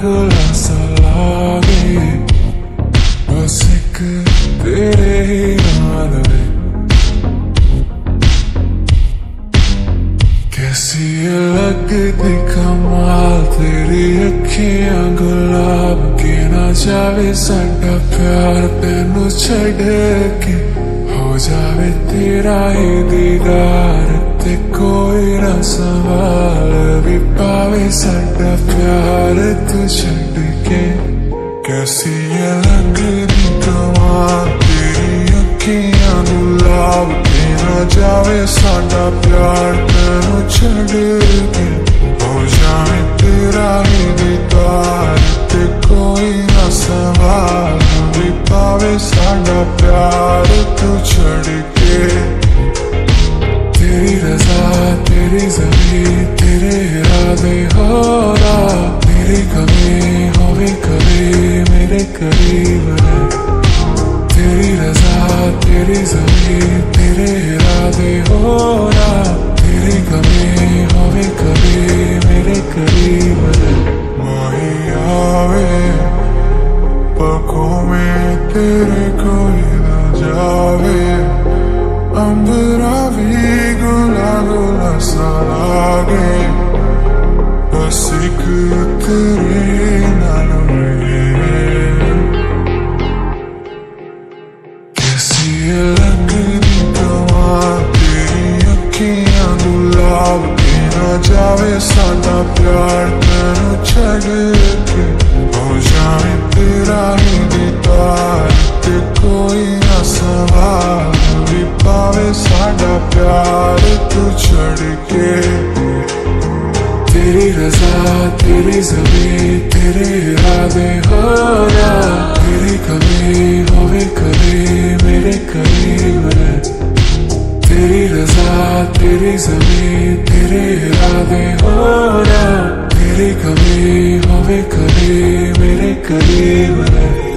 गुला सा लागे, बस एक तेरे ही नाल वे। कैसी लगदी कमाल तेरी अखियां गुलाब के, ना जावे साडा प्यार तेनू छड़ के, हो जावे तेरा ही दीदार ते कोई ना सवाल भी पावे साडा प्यार तू छड़ के। कैसी लगदी कमाल तेरी अखियां गुलाब के, ना जावे साडा प्यार तेनू छड़ के, हो जावे तेरा ही दीदार ते कोई ना सवाल भी पावे साडा प्यार तू छड़ के। तेरी रज़ा तेरी ज़मीं तेरे इरादे हो रहा, तेरी कमी होवे कभी मेरे करीब है। तेरी रज़ा तेरी ज़मीं तेरे इरादे हो रहा, तेरी कमी होवे कभी मेरे करीब है। माही आवे पलकों में तेरे कोई ना जावे, अंबरा भी गुला गुला सा लागे, बस एक तेरे नाल रहे। कैसी लगदी कमाल तेरी अखियां गुलाब के, ना जावे साडा प्यार तेनू छड़ के, हो जावे तेरा ही दीदार ते कोई ना सवाल भी पावे साडा प्यार तू छड़ के। तेरी रज़ा तेरी ज़मीं तेरे इरादे हो रहा, तेरी कमी होवे कभी मेरे करीब है। तेरी रज़ा तेरी ज़मीं तेरे इरादे हो रहा, तेरी कमी होवे कभी मेरे करीब है।